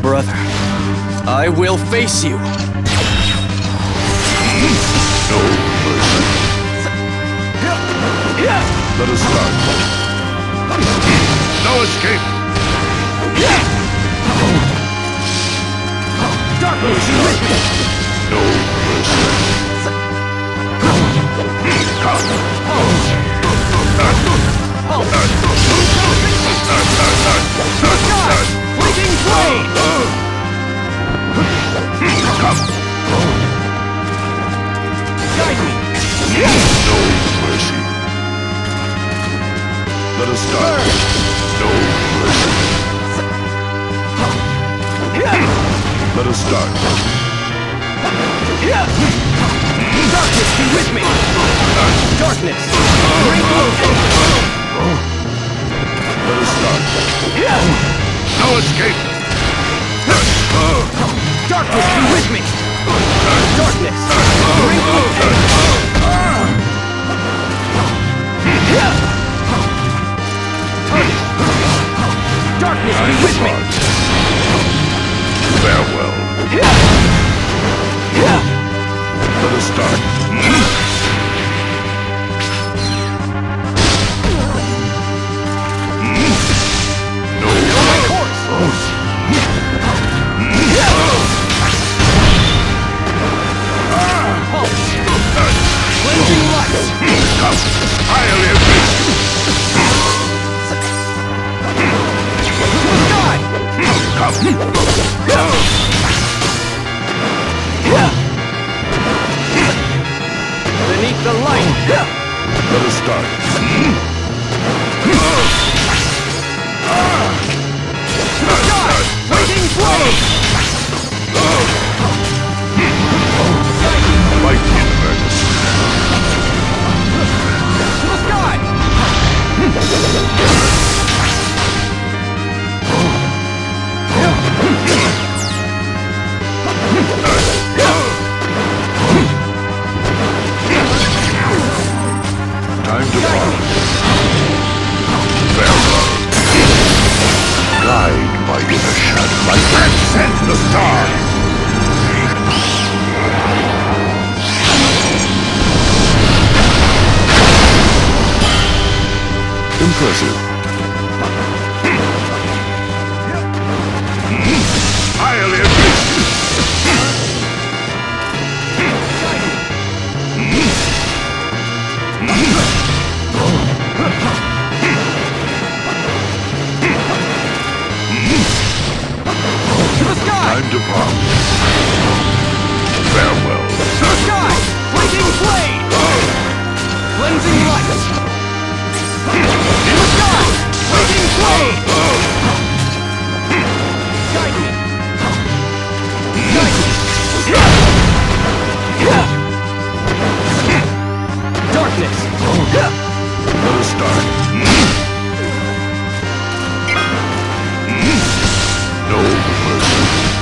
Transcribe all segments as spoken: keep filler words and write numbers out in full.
brother. I will face you. No mercy. Let us start. No escape. Darkness, you with me. No mercy. Come. Flicking flame! Come. Guide me! No mercy. Let us start. No mercy. Let us start. Darkness, be with me! Darkness! Bring me Let us start. No escape. Darkness, be with me! Darkness! Bring me Darkness, be with me! Farewell. Let us start. No. My course! Blazing lights! Come. I'll embrace you. Sky! Come. Beneath the light! Let us start. Sky! Blazing flame! Light in emergency. To the sky! Time to part. Farewell. Guide my inner shadow. I transcend the stars. Impressive. I'll embrace you. To the sky! Time to part. Farewell. To the sky! Blazing flame! Cleansing light! To the sky! Blazing flame! Guide me! Guide me! Darkness! Let us start. No mercy.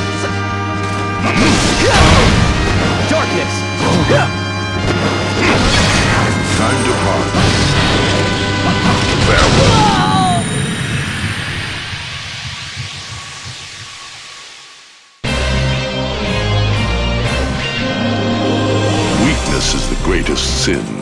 Darkness! Time to part. Farewell. Weakness is the greatest sin.